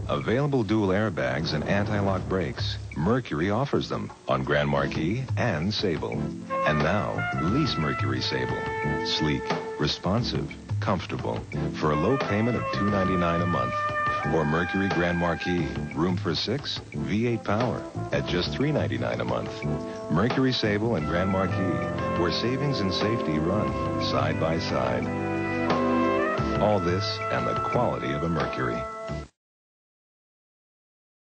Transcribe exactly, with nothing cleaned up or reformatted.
Available dual airbags and anti-lock brakes. Mercury offers them on Grand Marquis and Sable. And now, lease Mercury Sable. Sleek, responsive, comfortable, for a low payment of two ninety-nine a month. Or Mercury Grand Marquis, room for six, V eight power, at just three ninety-nine a month. Mercury Sable and Grand Marquis, where savings and safety run side by side. All this and the quality of a Mercury.